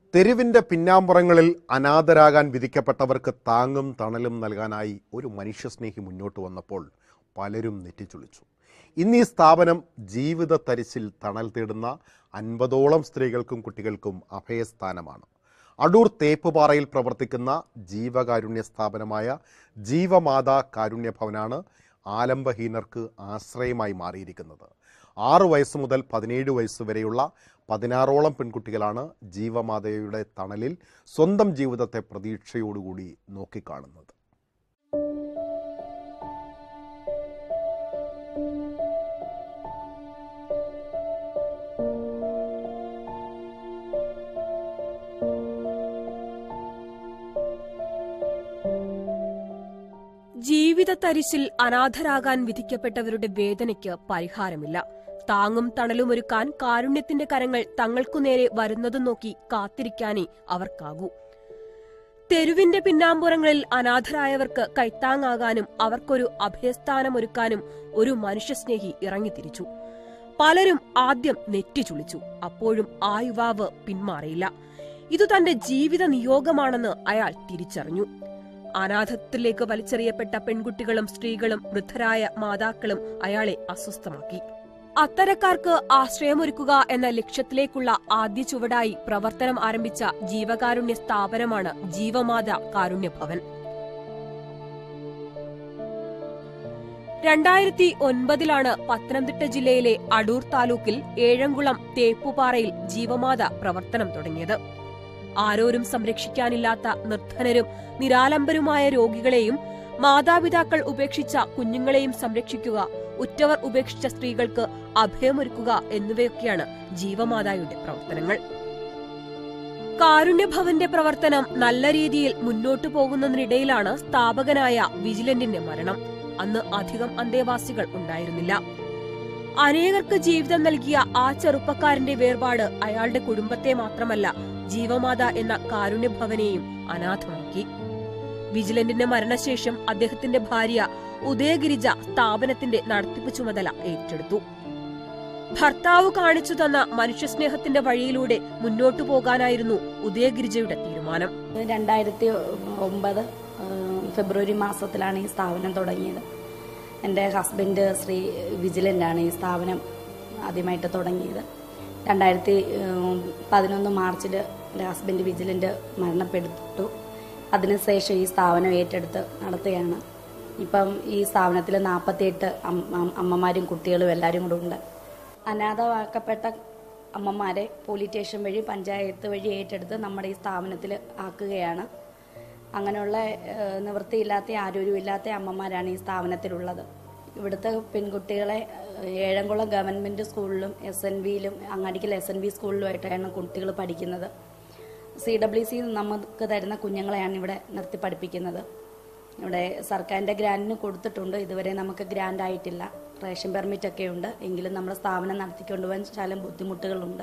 തെരുവിന്റെ പിന്നാമ്പുറങ്ങളിൽ അനാഥരാകാൻ വിധിക്കപ്പെട്ടവർക്ക് താങ്ങും തണലും നൽകാനായി ഒരു മനുഷ്യസ്നേഹി മുന്നോട്ട് വന്നപ്പോൾ പലരും നെറ്റിച്ചുളിച്ചു. ഇന്ന് ഈ സ്ഥാപനം ജീവിത തരിശിൽ തണൽ തേടുന്ന 50ഓളം സ്ത്രീകൾക്കും കുട്ടികൾക്കും അഭയസ്ഥാനമാണ്. അടൂർ തേപ്പുപാറയിൽ പ്രവർത്തിക്കുന്ന ജീവകാരുണ്യ സ്ഥാപനമായ ജീവമാതാ കാരുണ്യ ഭവനാണ് ആലംബഹീനർക്ക് ആശ്രയമായി മാറിയിരിക്കുന്നത്. 6 വയസ്സ് മുതൽ 17 വയസ്സ് വരെയുള്ള 16ഓളം പെൺകുട്ടികളാണ് ജീവമാതയുടെ തണലിൽ സ്വന്തം ജീവിതത്തെ പ്രതീക്ഷയോടുകൂടി നോക്കിക്കാണുന്നത്. ജീവിത തരിശിൽ അനാഥരാകാൻ വിധിക്കപ്പെട്ടവരുടെ വേദനയ്ക്ക് പരിഹാരമില്ല. താങ്ങും തണലുമൊരുക്കാൻ കാരുണ്യത്തിന്റെ കരങ്ങൾ തങ്ങൾക്കു നേരെ വരുന്നതും നോക്കി കാത്തിരിക്കാനേ അവർക്കാകൂ. തെരുവിന്റെ പിന്നാമ്പുറങ്ങളിൽ അനാഥരായവർക്ക് കൈത്താങ്ങാകാനും അവർക്കൊരു അഭയസ്ഥാനമൊരുക്കാനും ഒരു മനുഷ്യസ്നേഹി ഇറങ്ങിത്തിരിച്ചു. പലരും ആദ്യം നെറ്റിച്ചുളിച്ചു. അപ്പോഴും ആ യുവാവ് പിന്മാറിയില്ല. ഇതു തന്റെ ജീവിത നിയോഗമാണെന്ന് അയാൾ തിരിച്ചറിഞ്ഞു. അനാഥത്വത്തിലേക്ക് വലിച്ചെറിയപ്പെട്ട പെൺകുട്ടികളും സ്ത്രീകളും വൃദ്ധരായ മാതാക്കളും അയാളെ അസ്വസ്ഥമാക്കി. അത്തരക്കാർക്ക് ആശ്രയമൊരുക്കുക എന്ന ലക്ഷ്യത്തിലേക്കുള്ള ആദ്യ ചുവടായി പ്രവർത്തനം ആരംഭിച്ച ജീവകാരുണ്യ സ്ഥാപനമാണ് ജീവമാതാ കാരുണ്യ ഭവൻ. 2009 പത്തനംതിട്ട ജില്ലയിലെ അടൂർ താലൂക്കിൽ ഏഴംകുളം തേപ്പുപാറയിൽ ജീവമാതാ പ്രവർത്തനം തുടങ്ങിയത്. ആരോരും സംരക്ഷിക്കാനില്ലാത്ത നിർധനരും നിരാലംബരുമായ രോഗികളെയും മാതാപിതാക്കൾ ഉപേക്ഷിച്ച കുഞ്ഞുങ്ങളെയും സംരക്ഷിക്കുക, ഉറ്റവർ ഉപേക്ഷിച്ച സ്ത്രീകൾക്ക് അഭയമൊരുക്കുക എന്നിവയൊക്കെയാണ് ജീവമാതായുടെ പ്രവർത്തനങ്ങൾ. കാരുണ്യഭവന്റെ പ്രവർത്തനം നല്ല രീതിയിൽ മുന്നോട്ടു പോകുന്നതിനിടയിലാണ് സ്ഥാപകനായ വിജിലന്റിന്റെ മരണം. അന്ന് അധികം അന്തേവാസികൾ ഉണ്ടായിരുന്നില്ല. അനേകർക്ക് ജീവിതം നൽകിയ ആ ചെറുപ്പക്കാരന്റെ വേർപാട് അയാളുടെ കുടുംബത്തെ മാത്രമല്ല ജീവമാത എന്ന കാരുണ്യഭവനെയും അനാഥമാക്കി. വിജിലന്റിന്റെ മരണശേഷം അദ്ദേഹത്തിന്റെ ഭാര്യ ഉദയഗിരിജ സ്ഥാപനത്തിന്റെ നടത്തിപ്പ് ചുമതല ഏറ്റെടുത്തു. ഭർത്താവ് കാണിച്ചു തന്ന മനുഷ്യസ്നേഹത്തിന്റെ വഴിയിലൂടെ മുന്നോട്ടു പോകാനായിരുന്നു ഉദയഗിരിജയുടെ തീരുമാനം. 2009 ഫെബ്രുവരി മാസത്തിലാണ് ഈ സ്ഥാപനം തുടങ്ങിയത്. എൻ്റെ ഹസ്ബൻഡ് ശ്രീ വിജിലൻ്റാണ് ഈ സ്ഥാപനം ആദ്യമായിട്ട് തുടങ്ങിയത്. 2011 മാർച്ചിൽ എൻ്റെ ഹസ്ബൻഡ് വിജിലൻ്റ് മരണപ്പെട്ടു. അതിനുശേഷം ഈ സ്ഥാപനം ഏറ്റെടുത്ത് നടത്തുകയാണ്. ഇപ്പം ഈ സ്ഥാപനത്തിൽ 48 അമ്മമാരും കുട്ടികളും എല്ലാവരും കൂടെ ഉണ്ട്. അനാഥമാക്കപ്പെട്ട അമ്മമാരെ പോലീസ് സ്റ്റേഷൻ വഴി പഞ്ചായത്ത് വഴി ഏറ്റെടുത്ത് നമ്മുടെ ഈ സ്ഥാപനത്തിൽ ആക്കുകയാണ്. അങ്ങനെയുള്ള നിവൃത്തിയില്ലാത്ത ആരോഗ്യമില്ലാത്ത അമ്മമാരാണ് ഈ സ്ഥാപനത്തിലുള്ളത്. ഇവിടുത്തെ പെൺകുട്ടികളെ ഏഴംകുളം ഗവൺമെൻറ് സ്കൂളിലും SNVയിലും അങ്ങാടിക്കൽ SNV സ്കൂളിലുമായിട്ടാണ് കുട്ടികൾ പഠിക്കുന്നത്. CWC നമുക്ക് തരുന്ന കുഞ്ഞുങ്ങളെയാണ് ഇവിടെ നിർത്തി പഠിപ്പിക്കുന്നത്. ഇവിടെ സർക്കാരിൻ്റെ ഗ്രാൻഡിന് കൊടുത്തിട്ടുണ്ട്. ഇതുവരെ നമുക്ക് ഗ്രാൻഡ് ആയിട്ടില്ല. റേഷൻ പെർമിറ്റ് ഒക്കെ ഉണ്ട്. എങ്കിലും നമ്മുടെ സ്ഥാപനം നടത്തിക്കൊണ്ടുപോകാൻ ശകലം ബുദ്ധിമുട്ടുകളുണ്ട്.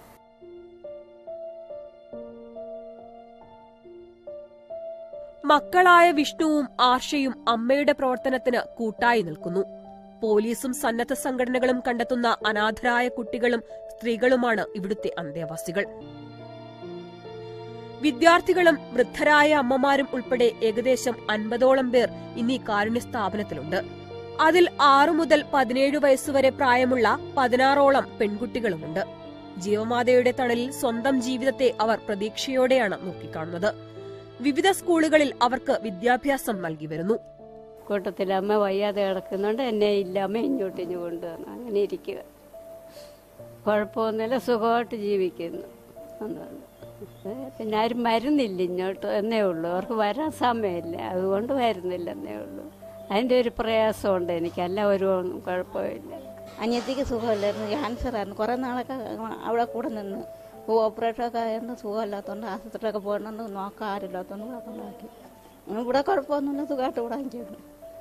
മക്കളായ വിഷ്ണുവും ആർഷയും അമ്മയുടെ പ്രവർത്തനത്തിന് കൂട്ടായി നിൽക്കുന്നു. പോലീസും സന്നദ്ധ സംഘടനകളും കണ്ടെത്തുന്ന അനാഥരായ കുട്ടികളും സ്ത്രീകളുമാണ് ഇവിടുത്തെ അന്തേവാസികൾ. വിദ്യാർത്ഥികളും വൃദ്ധരായ അമ്മമാരും ഉൾപ്പെടെ ഏകദേശം 50ഓളം പേർ ഇന്നീ കാരുണ്യ സ്ഥാപനത്തിലുണ്ട്. അതിൽ 6 മുതൽ 17 വയസ്സുവരെ പ്രായമുള്ള 16ഓളം പെൺകുട്ടികളുമുണ്ട്. ജീവമാതയുടെ തണലിൽ സ്വന്തം ജീവിതത്തെ അവർ പ്രതീക്ഷയോടെയാണ് നോക്കിക്കാണുന്നത്. വിവിധ സ്കൂളുകളിൽ അവർക്ക് വിദ്യാഭ്യാസം നൽകി വരുന്നു. കൂട്ടത്തിൽ അമ്മ വയ്യാതെ കിടക്കുന്നുണ്ട്. എന്നെ ഇല്ല അമ്മ ഇങ്ങോട്ട് കൊണ്ടുവന്നു. അങ്ങനെ ഇരിക്കുക. കുഴപ്പമൊന്നുമില്ല, സുഖമായിട്ട് ജീവിക്കുന്നു. പിന്നെ ആരും വരുന്നില്ല ഇങ്ങോട്ട് എന്നേ ഉള്ളൂ. അവർക്ക് വരാൻ സമയമില്ല, അതുകൊണ്ട് വരുന്നില്ലെന്നേ ഉള്ളൂ. അതിൻ്റെ ഒരു പ്രയാസമുണ്ട് എനിക്ക്. അല്ല ഒരു കുഴപ്പമില്ല. അനിയത്തിക്ക് സുഖമില്ലായിരുന്നു, ക്യാൻസറായിരുന്നു. കുറേ നാളൊക്കെ അവിടെ കൂടെ നിന്ന് ഓപ്പറേഷനൊക്കെ ആയിരുന്നു. സുഖമില്ലാത്തതുകൊണ്ട് ആശുപത്രിയൊക്കെ പോകണമെന്ന് നോക്കാൻ ആരില്ലാത്തതുകൊണ്ട് അതുകൊണ്ടാക്കി. ഇവിടെ കുഴപ്പമൊന്നുമില്ല, സുഖമായിട്ട് ഇവിടെ ചെയ്യുന്നു.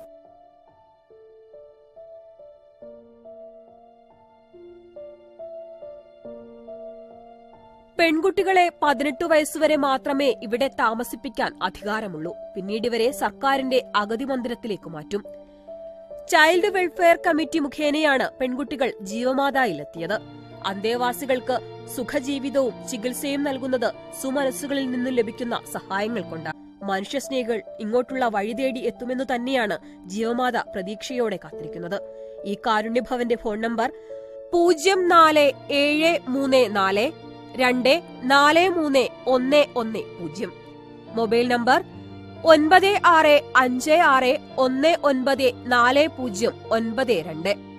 പെൺകുട്ടികളെ 18 വയസ്സുവരെ മാത്രമേ ഇവിടെ താമസിപ്പിക്കാൻ അധികാരമുള്ളൂ. പിന്നീട് ഇവരെ സർക്കാരിന്റെ അഗതി മന്ദിരത്തിലേക്ക് മാറ്റും. ചൈൽഡ് വെൽഫെയർ കമ്മിറ്റി മുഖേനയാണ് പെൺകുട്ടികൾ ജീവമാതായിലെത്തിയത്. അന്തേവാസികൾക്ക് സുഖജീവിതവും ചികിത്സയും നൽകുന്നത് സുമനസ്സുകളിൽ നിന്നും ലഭിക്കുന്ന സഹായങ്ങൾ കൊണ്ടാണ്. മനുഷ്യസ്നേഹികൾ ഇങ്ങോട്ടുള്ള വഴി തേടി എത്തുമെന്നു തന്നെയാണ് ജീവമാത പ്രതീക്ഷയോടെ കാത്തിരിക്കുന്നത്. ഈ കാരുണ്യഭവന്റെ ഫോൺ നമ്പർ 0473424310, മൊബൈൽ നമ്പർ 9656194092.